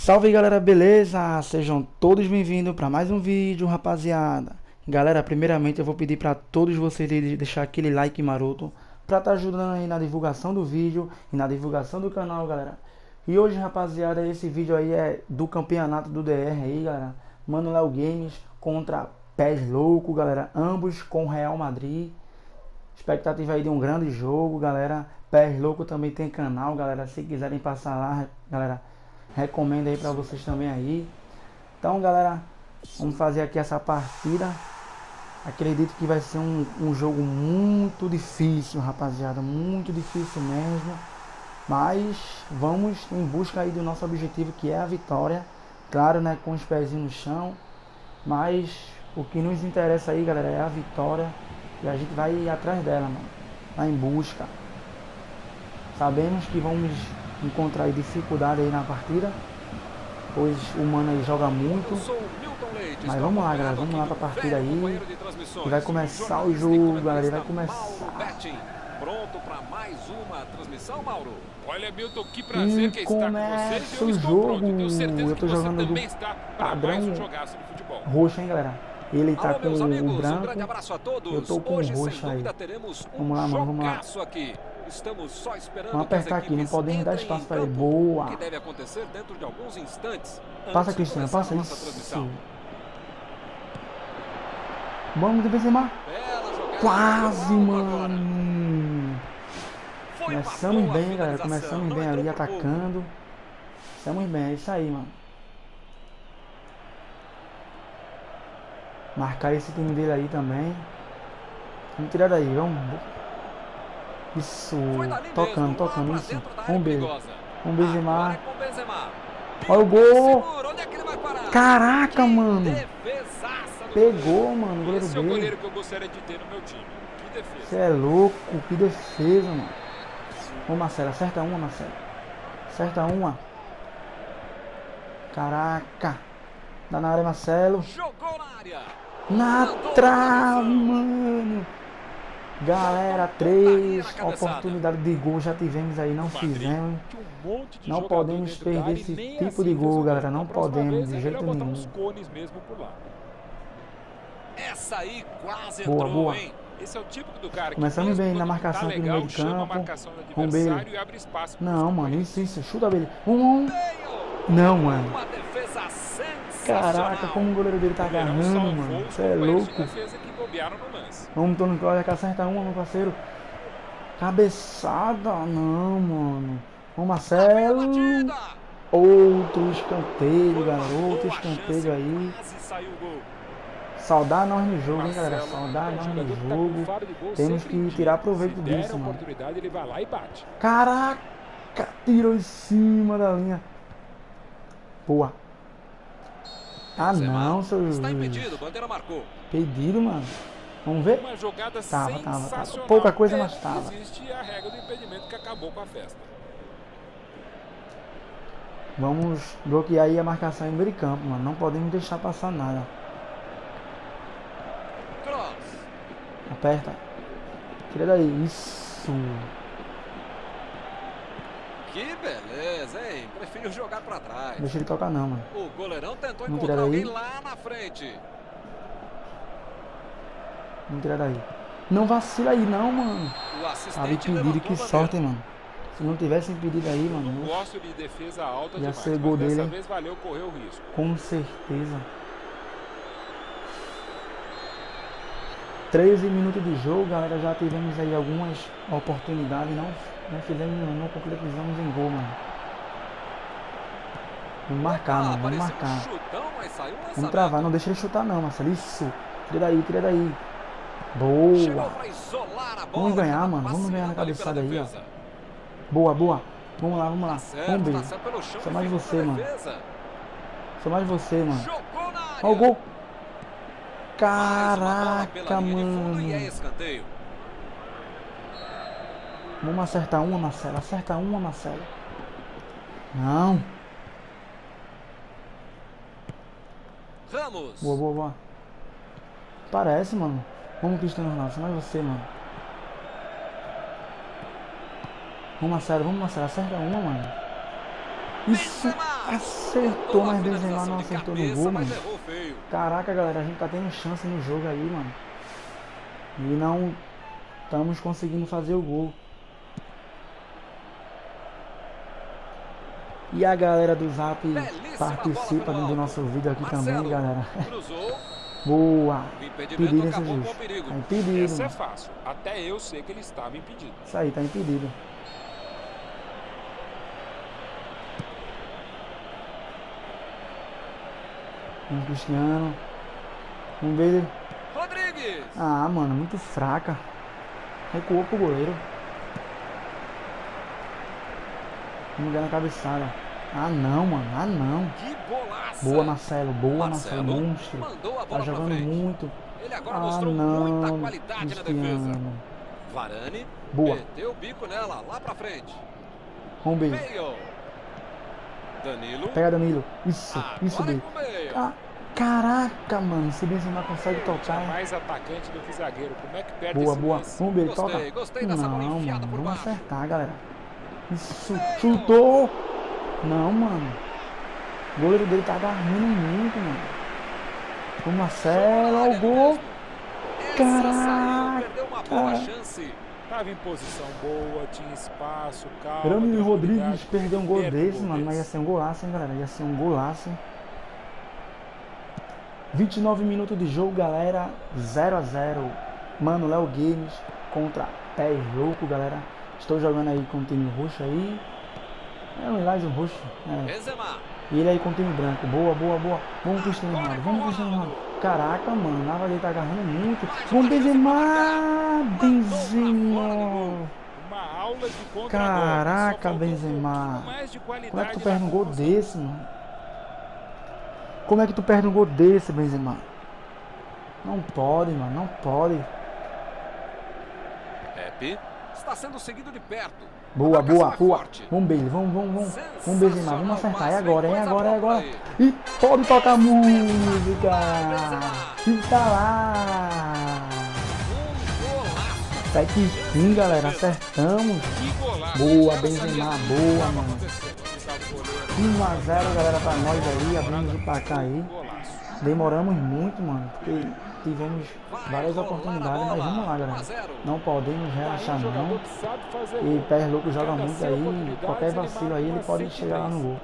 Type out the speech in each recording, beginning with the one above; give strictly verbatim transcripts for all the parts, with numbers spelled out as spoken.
Salve galera, beleza? Sejam todos bem-vindos para mais um vídeo, rapaziada. Galera, primeiramente eu vou pedir para todos vocês de deixar aquele like maroto para estar tá ajudando aí na divulgação do vídeo e na divulgação do canal, galera. E hoje, rapaziada, esse vídeo aí é do campeonato do D R aí, galera. Mano Léo Games contra Pés Louco, galera. Ambos com Real Madrid. Expectativa aí de um grande jogo, galera. Pés Louco também tem canal, galera. Se quiserem passar lá, galera, recomendo aí pra vocês também aí. Então, galera, vamos fazer aqui essa partida. Acredito que vai ser um, um jogo muito difícil, rapaziada. Muito difícil mesmo. Mas vamos em busca aí do nosso objetivo, que é a vitória. Claro, né, com os pezinhos no chão. Mas o que nos interessa aí, galera, é a vitória. E a gente vai ir atrás dela, mano. Vai em busca. Sabemos que vamos encontrar dificuldade aí na partida, pois o mano aí joga muito. Mas vamos lá, galera, vamos lá pra partida aí. E vai começar o jogo, galera, vai começar. Pronto para mais uma transmissão, Mauro? Olha, Milton, que prazer que E estar com começa você. o jogo. Eu tô jogando do padrão roxo, hein, galera. Ele tá Alô, com amigos, o branco. Um grande abraço a todos. Eu tô com Hoje, o roxo sem aí. dúvida, teremos um Vamos lá, mano, vamos lá. aqui. Estamos só esperando. Vamos apertar aqui, não podemos dar espaço para ele. Boa. Que deve acontecer dentro de alguns instantes. Passa, Cristiano, passa isso. Vamos de Benzema. Quase, mano. Começamos bem, galera. Começamos bem ali, atacando. Começamos bem, é isso aí, mano. Marcar esse time dele aí também. Vamos tirar daí, vamos. Isso, tocando, tocando, isso. Um beijo. Um Benzema. Olha o gol. Caraca, mano. Pegou, mano, o goleiro dele. Você é louco, que defesa, mano. Ô, Marcelo, acerta uma, Marcelo. Acerta uma. Caraca. Dá na área, Marcelo. Na trave, mano. Galera, três oportunidades de gol já tivemos aí, não fizemos. Não podemos perder esse tipo de gol, galera. Não podemos, de jeito nenhum. Essa aí quase boa, entrou, boa. Hein? Esse é o típico do cara que começamos bem na marcação aqui no meio de campo. Vamos ver. Não, mano, isso, isso. Chuta ele. Um, um. Não, mano. Caraca, como o goleiro dele tá agarrando, mano. Você é louco. Vamos, Tony Cláudio, que acerta uma, meu parceiro. Cabeçada. Não, mano. Vamos, Marcelo. Outro escanteio, garoto. Outro escanteio aí. Saudar nós no jogo, hein, galera. Saudar nós no jogo. Temos que tirar proveito disso, mano. Caraca. Tirou em cima da linha. Boa. Ah, não, seu juiz. Está impedido, bandeira marcou. Pedido, mano. Vamos ver? Uma jogada tava, tava, tava. Pouca coisa, mas tava. Existe a regra do impedimento que acabou com a festa. Vamos bloquear aí a marcação em meio de campo, mano. Não podemos deixar passar nada. Cross. Aperta. Tira daí. Isso. Que beleza, hein? Prefiro jogar pra trás. Deixa ele tocar não, mano. O goleirão tentou Vamos encontrar alguém daí. lá na frente. Vamos tirar daí. Não vacila aí não, mano. O assistente Tava impedido, que sorte, hein, mano. Se não tivesse impedido aí, mano. Não gosto de defesa alta ia demais, ser gol dele. Dessa vez valeu correr o risco. Com certeza. treze minutos de jogo, galera. Já tivemos aí algumas oportunidades. Não, não fizemos, não concretizamos em gol, mano. Vamos marcar, mano. Vamos marcar. Vamos travar. Não deixa ele chutar, não, Marcelo. Isso. Tira daí, tira daí. Boa. Vamos ganhar, mano. Vamos ganhar na cabeçada aí, ó. Boa, boa. Vamos lá, vamos lá. Vamos ver. Só mais você, mano. Só mais você, mano. Olha o gol. Caraca, mano. Vamos acertar uma, Marcelo. Acerta uma, Marcelo. Não. Ramos. Boa, boa, boa. Parece, mano. Vamos, Cristiano Ronaldo. Só mais você, mano. Vamos, Marcelo, vamos, Marcelo. Acerta uma, mano. Isso, acertou, mas Benzema não acertou no gol, mano. Caraca, galera, a gente tá tendo chance no jogo aí, mano. E não estamos conseguindo fazer o gol. E a galera do Zap participa do nosso vídeo aqui também, galera. Boa! Impedido esse justo. Tá impedido. Essa é fácil. Até eu sei que ele estava impedido. Isso aí, tá impedido. Um Cristiano. Um dele. Rodrigues. Ah, mano, muito fraca. Recuou pro goleiro. Vamos ver na cabeçada. Ah não, mano. Ah não. Que bolaça. Boa, Marcelo. Boa, Marcelo. Marcelo. Monstro. Mandou a bola Tá jogando pra frente. muito. Ele agora Ah mostrou não. muita qualidade Cristiano. na defesa. Varane. Boa. Meteu o bico nela, lá pra frente. Vamos ver. Meio. Danilo. Pega Danilo. Isso, Agora isso, é Bale. com o meio. Ca- Caraca, mano. Se Benzema consegue Tinha tocar. mais atacante do que zagueiro. Como é que perde Boa, esse boa. lance? Vamos ver, Gostei, toca. gostei dessa bola Não, enfiada mano. por Vamos baixo. acertar, galera. Isso. Chutou. Não, mano. O goleiro dele tá agarrando muito, mano. O Marcelo, olha o gol. Caraca. Perdeu uma boa chance. Tava em posição boa, tinha espaço, calma. Rami Rodrigues perdeu um gol Perde desse, gol mano. Mas ia desse. ser um golaço, hein, galera. Ia ser um golaço. vinte e nove minutos de jogo, galera. zero a zero. Mano, Léo Games contra Pés Louco, galera. Estou jogando aí com o time roxo aí. É um Elias roxo. É. Benzema. E ele aí com o time branco. Boa, boa, boa. Vamos Cristiano Ronaldo. Vamos Cristiano Ronaldo. Caraca, mano. Nava dele tá agarrando muito. Vamos Benzema. Benzema. Uma aula de contra-gol. Caraca, Só faltou Benzema. um pouquinho mais de qualidade Como é que tu na perde um gol conclusão. desse, mano? Como é que tu perde um gol desse, Benzema? Não pode, mano. Não pode. Pepe está sendo seguido de perto. Boa, A marcação boa, é boa. forte. Vamos, Bailey. Vamos, vamos, vamos. Vamos, Benzema. Vamos acertar. É Sensacional agora, é passe, agora, é vem agora. coisa E pode tocar música. Benzema. E tá lá. Um golaço. Sete fim, galera. Acertamos. Que golaço. Boa, Cara, Benzema, sabia tudo boa, que tava mano. acontecendo. Tava o goleiro. um a zero, galera, pra nós aí. Abrimos o placar aí. Golaço. Demoramos muito, mano. Porque tivemos várias oportunidades. Mas vamos lá, galera. Não podemos relaxar, não. E Pés Louco joga muito aí. Qualquer vacilo aí, ele pode chegar lá no gol.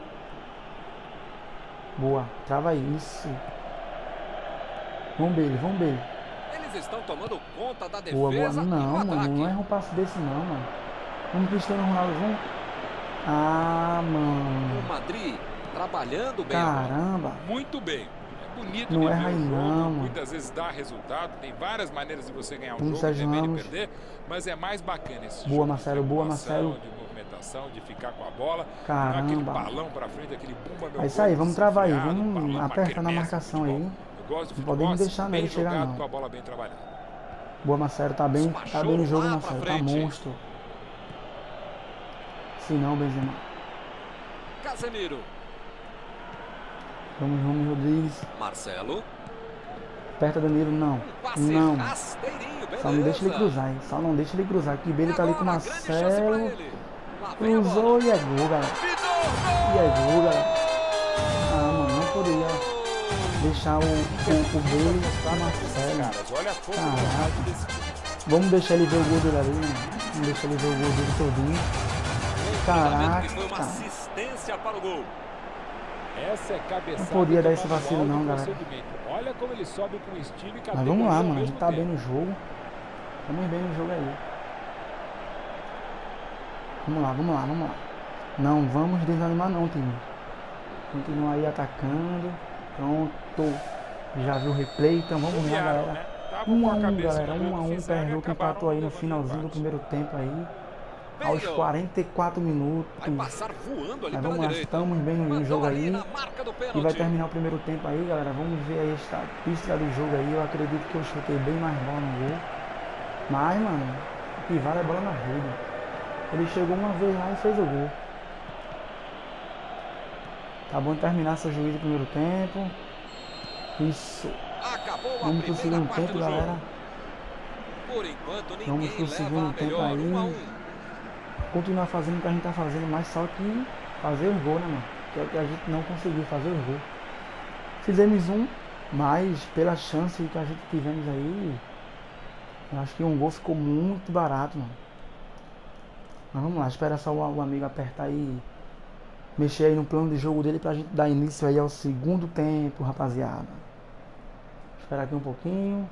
Boa. Trava aí. Isso. Vamos, Bailey. Vamos, Bailey. Eles estão tomando conta da defesa. Boa, boa. e do Não, mano. ataque. Não erra um passe desse, não, mano. Vamos, Cristiano Ronaldo. Vamos. Ah, mano. O Madrid trabalhando bem. Caramba. Muito bem. É bonito Não de ver erra o aí, jogo. não, mano. Muitas vezes dá resultado. Tem várias maneiras de você ganhar o Vamos, jogo, Sérgio também de Ramos. perder. Mas é mais bacana esse Boa, jogo Marcelo, de boa, triangulação, Marcelo. de movimentação, de ficar com a bola. Caramba. Não é aquele balão pra frente, aquele bumba meu É isso aí, gol vamos travar aí. desafiado, Vamos balão pra apertar na quermesse, marcação futebol. aí. Eu gosto de Não podemos futebol deixar assim, nele bem chegar, jogado, não. com a bola bem trabalhada. Boa, Marcelo. Tá bem, tá bem no jogo, Despachou lá Marcelo. pra Tá frente. monstro. Se não, Benzema. Casemiro. Vamos, vamos, Rodrigues. Marcelo. Aperta Danilo, não. Um passe Não. rasteirinho, beleza. Só não deixa ele cruzar, hein? Só não deixa ele cruzar. Que Bailey tá ali com o Agora, grande chance pra Marcelo. ele. Lá vem a bola. Cruzou e é gol, galera. E é gol, galera. Ah, mano, não poderia deixar o, o, o Bailey com o Marcelo. Caras, olha a força do Caraca. ataque desse time. Vamos deixar ele ver o gol dele ali, né? Vamos deixar ele ver o gol dele todinho. Cruzamento que foi uma Caraca. assistência para o gol. Essa é cabeçada. Não podia que dar esse manual vacilo do não, galera. procedimento. Olha como ele sobe com estilo e Mas vamos lá, categoria ao mano. A mesmo gente tá bem tempo. no jogo. Estamos bem no jogo aí. Vamos lá, vamos lá, vamos lá. Não vamos desanimar não, time. Continua aí atacando. Pronto. Já viu o replay, então vamos lá, Bobearam, galera. né? Tava um com a a um, cabeça galera. no um a gol um, que fizeram e Pernambuco acabaram empatou aí no levando finalzinho do empate. primeiro tempo aí. Aos Bale. quarenta e quatro minutos. Vai passar voando ali Mas pela vamos lá, direita. estamos bem no Mandou jogo ali aí. na marca do E vai pênalti. terminar o primeiro tempo aí, galera. Vamos ver aí a estatística do jogo aí. Eu acredito que eu chutei bem mais bola no gol. Mas, mano, o que vale é bola na rede. Ele chegou uma vez lá e fez o gol. Tá bom de terminar seu juiz do primeiro tempo. Isso. Acabou a Vamos pro primeira segundo parte tempo, do jogo. galera. Por enquanto ninguém Vamos pro leva segundo a tempo melhor. aí. Um a um. Continuar fazendo o que a gente tá fazendo, mas só que fazer os gols, né, mano? Que é o que a gente não conseguiu fazer os gols. Fizemos um, mas pela chance que a gente tivemos aí, eu acho que um gol ficou muito barato, mano. Mas vamos lá, espera só o, o amigo apertar aí, mexer aí no plano de jogo dele pra gente dar início aí ao segundo tempo, rapaziada. Esperar aqui um pouquinho.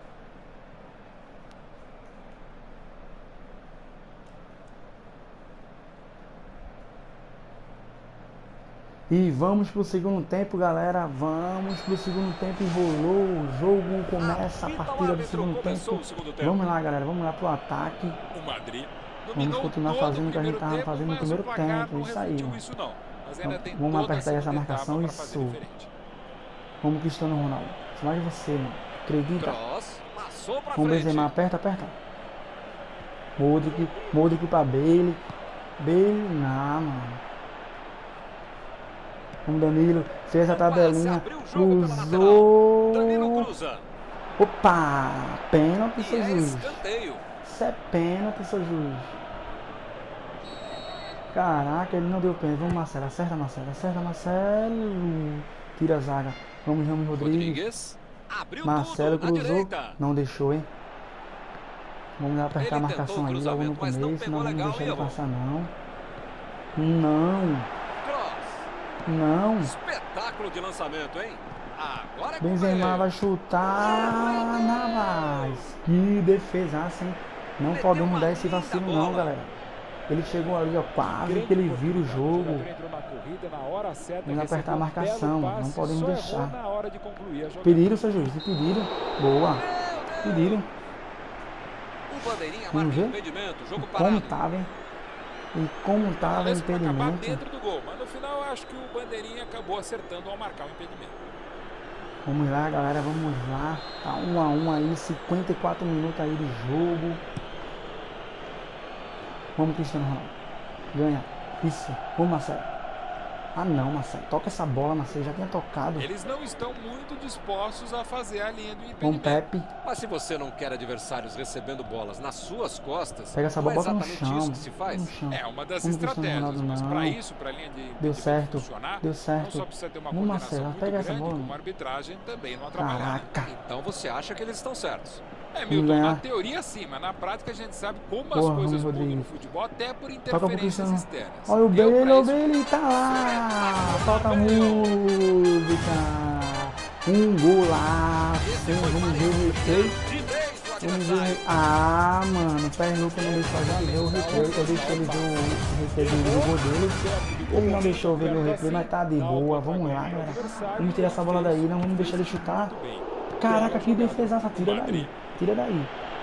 E vamos pro segundo tempo, galera. Vamos pro segundo tempo. Enrolou o jogo. Começa a partida do segundo tempo. Vamos lá, galera. Vamos lá pro ataque. Vamos continuar fazendo o que a gente tava fazendo no primeiro tempo. Isso aí, mano. Então, vamos apertar essa marcação. Isso. Vamos, Cristiano Ronaldo. Mais você, mano. Acredita. Vamos, Benzema. Aperta, aperta. Modric. Modric pra Bale. Bale. Não, mano. Vamos, Danilo, fez a tabelinha, cruzou. Opa, pênalti, seu juiz. Isso é pênalti, seu juiz. Caraca, ele não deu pênalti. Vamos, Marcelo, acerta, Marcelo, acerta, Marcelo. Tira a zaga. Vamos, Ramos Rodrigues. Marcelo cruzou, não deixou, hein. Vamos apertar a marcação aí logo no começo, não vamos deixar ele passar, não. Não. Não. Espetáculo de lançamento, hein? Agora é Benzema vai chutar na base. Que defesaça, hein? Não Meteu podemos dar esse vacilo não, galera. Ele chegou ali, ó, quase que ele vira o jogo. Vamos apertar a marcação, não podemos deixar. Pediram, seu juiz, pediram. Boa. Pediram. Vamos ver como tava, hein? E como estava o impedimento. Dentro do gol, mas no final eu acho que o Bandeirinha acabou acertando ao marcar o impedimento. Vamos lá, galera, vamos lá. Tá um a um aí, cinquenta e quatro minutos aí de jogo. Vamos, Cristiano Ronaldo. Ganha. Isso. Vamos, Marcelo. Ah não, Marcelo. Toca essa bola, Marcelo. Já tinha tocado. Eles não estão muito dispostos a fazer a linha do impedimento. Vamos, Pepe. Mas se você não quer adversários recebendo bolas nas suas costas, pega essa bola, bota no chão. Isso que se faz. No chão. É uma das Vamos, estratégias, Ronaldo, mas não. para isso, para a linha de Deu certo. funcionar, Deu certo. não só precisa ter uma Vamos, coordenação Marcelo. muito Pega grande, essa bola. como a arbitragem também não atrapalhar. Caraca. Então você acha que eles estão certos? É, Milton, na teoria sim, mas na prática a gente sabe como Porra, as coisas mudam Rodrigues. no futebol, até por Toca pro interferências Cristiano. externas. Olha o Deu Bale, pra o isso. Bale tá lá. Toca a música. Um golaço. Vamos ver o replay. Vamos ver. Ah, mano, o Pernambuco não deixou a gente ver o replay. Eu deixei ele ver o replay do gol dele. Ele não deixou ver o replay, mas tá de boa. Vamos lá, galera. Vamos tirar essa bola daí, não vamos deixar ele chutar. Caraca, que defesaça. Tira daí. Tira daí.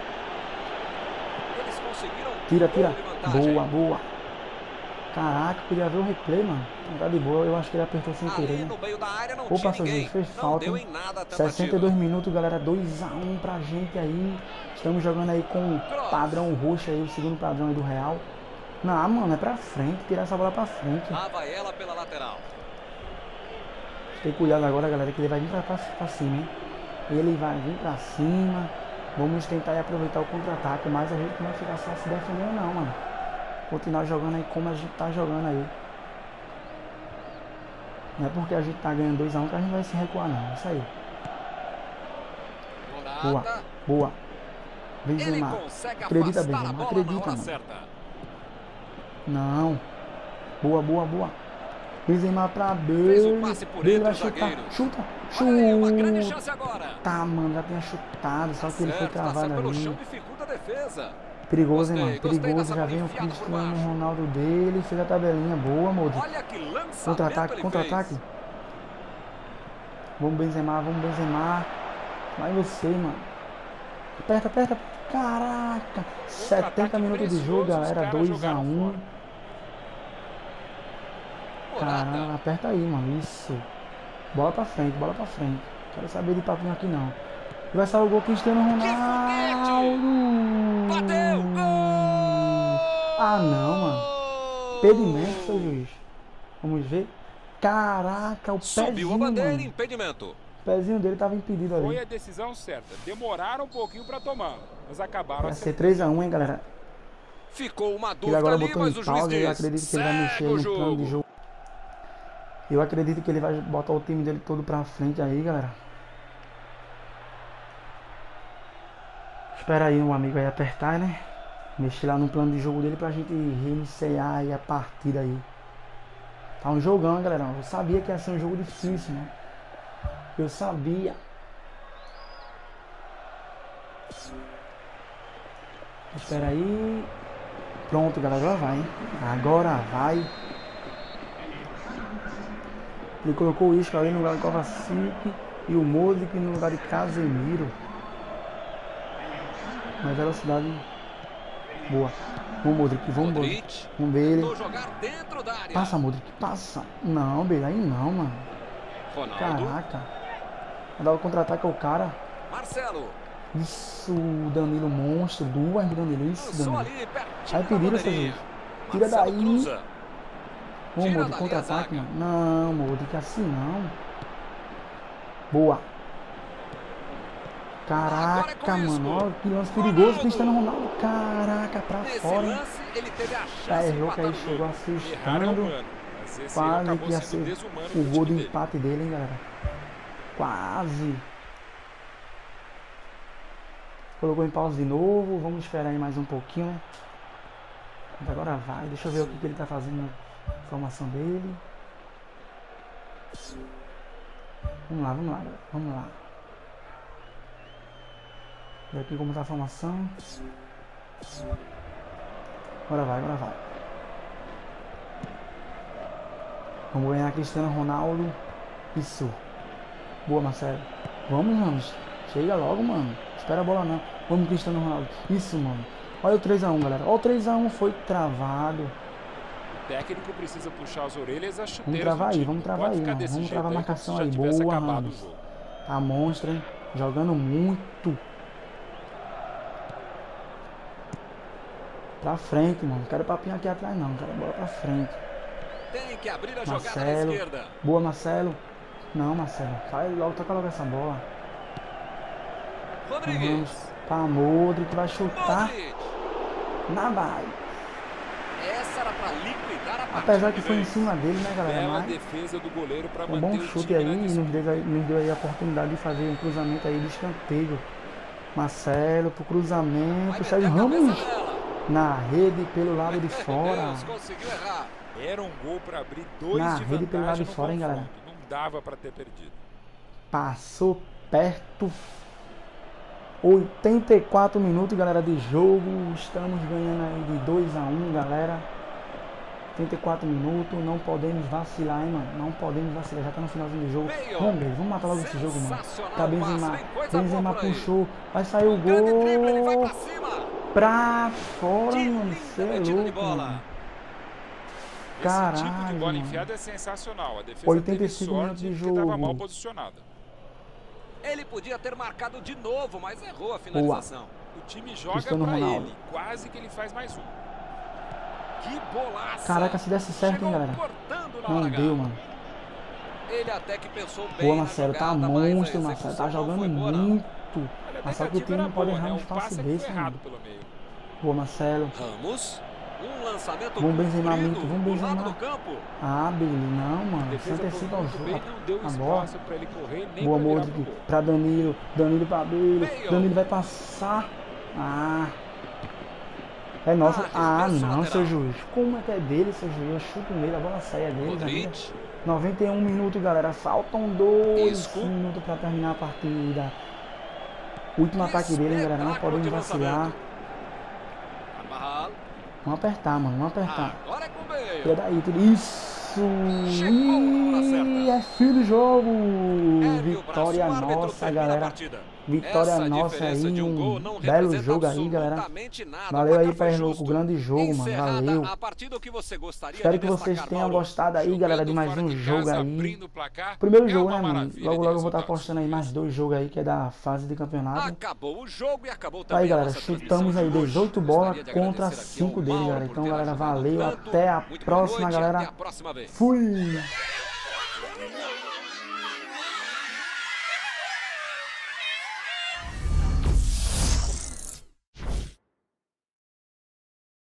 Tira, tira. Boa, boa. Caraca, eu queria ver o replay, mano. Não tá de boa, eu acho que ele apertou sem querer, né? Opa, seu juiz, fez falta, hein? sessenta e dois minutos, galera, dois a um pra gente aí. Estamos jogando aí com o padrão roxo aí, o segundo padrão aí do Real. Não, mano, é pra frente, tirar essa bola pra frente. Lá vai ela pela lateral. Tem cuidado agora, galera, que ele vai vir pra, pra, pra cima, hein? Ele vai vir pra cima. Vamos tentar aí aproveitar o contra-ataque, mas a gente não vai ficar só se defendendo não, mano. Continuar jogando aí como a gente tá jogando aí. Não é porque a gente tá ganhando dois a um que a gente vai se recuar não. Isso aí. Boa, boa. Benzema. Acredita, Benzema. Acredita, mano. Não. Boa, boa, boa. Benzema pra Bale. Bale vai chutar. Chuta. Chuta. Tá, mano. Já tinha chutado. Só que ele foi travado ali. Perigoso, hein, mano? Perigoso. Já vem o Cristiano Ronaldo dele. Fez a tabelinha. Boa, Modric. Contra-ataque, contra-ataque. Vamos, Benzema. Vamos, Benzema. Vai você, mano. Aperta, aperta. Caraca. setenta minutos de jogo, galera. dois a um. Caramba, aperta aí, mano. Isso. Bola pra frente, bola pra frente. Quero saber de papinho aqui, não. E vai sair o gol Cristiano Ronaldo. Bateu! Gol! Ah, não, mano. Impedimento, seu juiz. Vamos ver. Caraca, o pezinho, Subiu a bandeira, mano. impedimento. O pezinho dele tava impedido ali. Foi a decisão certa. Demoraram um pouquinho pra tomar, mas acabaram Vai acertando. ser três a um, hein, galera. Ficou uma Ele dúvida agora ali, botou mas em o juiz pausa. Eu diz, acredito que ele vai mexer segue o no plano de jogo. jogo. Eu acredito que ele vai botar o time dele todo pra frente aí, galera. Espera aí um amigo aí apertar, né? Mexer lá no plano de jogo dele pra gente reiniciar aí a partida aí. Tá um jogão, galera. Eu sabia que ia ser um jogo difícil, né? Eu sabia. Espera aí. Pronto, galera. Agora vai, hein? Agora vai. Ele colocou o Isco ali no lugar do Kovacic e o Modric no lugar de Casemiro. Uma velocidade boa. Vamos, Modric, vamos, Modric. Vamos ver ele. Passa, Modric, passa. Não, beleza, aí não, mano. Caraca. Vai dar o contra-ataque ao cara. Marcelo. Isso, Danilo monstro. Duas do Danilo. Isso, Danilo. Sai perigo, essa gente. Tira daí. Vamos, Modric, contra-ataque, mano. Não, Modric, assim não. Boa. Caraca, é mano, olha que lance perigoso, Cristiano Ronaldo, caraca, pra Nesse fora, hein? Ele teve a chance tá, errou que aí chegou assustando, quase que ia ser o gol do empate dele, hein, galera, quase. Colocou em pausa de novo, vamos esperar aí mais um pouquinho, né? Agora vai, deixa eu ver o que, que ele tá fazendo na formação dele. Vamos lá, vamos lá, galera. Vamos lá. Ver aqui como tá a formação. Agora vai, agora vai. Vamos ganhar Cristiano Ronaldo. Isso. Boa, Marcelo. Vamos, vamos. Chega logo, mano. Espera a bola não. Vamos, Cristiano Ronaldo. Isso, mano. Olha o três a um, galera. Olha o três a um, foi travado. O técnico precisa puxar as orelhas a chuteiras. Vamos travar aí, vamos travar aí, mano. Vamos travar a marcação aí. Boa, mano. Tá monstro, hein? Jogando muito. Pra frente, mano. Não quero papinho aqui atrás, não. Não quero bola pra frente. Tem que abrir a Marcelo. jogada na esquerda. Boa, Marcelo. Não, Marcelo. Sai logo, toca logo essa bola. Rodrigues. Pra Modric, vai chutar. Modric. Na vai. Essa era pra liquidar a partida. Apesar que foi em cima dele, né, galera? Bela Mas defesa do goleiro pra um bom chute aí. Nos deu, nos deu aí a oportunidade de fazer um cruzamento aí de escanteio. Marcelo pro cruzamento. Sérgio Ramos. Na rede pelo lado de fora. Conseguiu errar. Era um gol para abrir dois Na de rede pelo lado de fora, hein, galera. Não dava para ter perdido. Passou perto. oitenta e quatro minutos, galera, de jogo. Estamos ganhando aí de dois a um, galera. oitenta e quatro minutos. Não podemos vacilar, hein, mano. Não podemos vacilar. Já tá no finalzinho do jogo. Vamos ver, vamos matar logo esse jogo, mano. Tá Benzema. Benzema puxou. Vai sair o gol. Pra fora, mano. Você é louco, mano. Caralho, esse tipo de bola mano. enfiada é sensacional. A defesa oitenta e cinco minutos de jogo. Estava mal posicionada. Ele podia ter marcado de novo, mas errou a finalização. Boa. O time joga para ele. Quase que ele faz mais um. Que bolaça. Caraca, se desse certo, hein, galera. Não deu, mano. Ele até que pensou bem. Boa, Marcelo. Tá monstro, Marcelo. Tá jogando muito. Mas só que o time não pode errar um espaço desse, mano. Boa, Marcelo. Ramos. Um lançamento. Vamos Benzema muito. Vamos Benzema. Ah, beleza. Não, mano. Se antecipa o jogo. A bola. Boa, Modric. Pra Danilo. Danilo pra Danilo. Danilo vai passar. Ah. É nossa. Ah, não, seu juiz. Como é que é dele, seu juiz? Eu chuto nele. A bola sai é dele. noventa e um minutos, galera. Faltam dois minutos pra terminar a partida. Último ataque dele, galera. Não podemos vacilar. Vamos apertar, mano. Vamos apertar. Agora é com o Bale. Tira daí, tira. Isso! E é fim do jogo! Vitória nossa, galera. Vitória nossa aí. Um belo jogo aí, galera. Valeu aí, Pé Louco. Grande jogo, mano. Valeu. Espero que vocês tenham gostado aí, galera, de mais um jogo aí. Primeiro jogo, né, mano? Logo, logo eu vou estar postando aí mais dois jogos aí, que é da fase de campeonato. Acabou o jogo e acabou também. Aí, galera, chutamos aí dezoito bolas contra cinco dele, galera. Então, galera, valeu. Até a próxima, galera. Fui!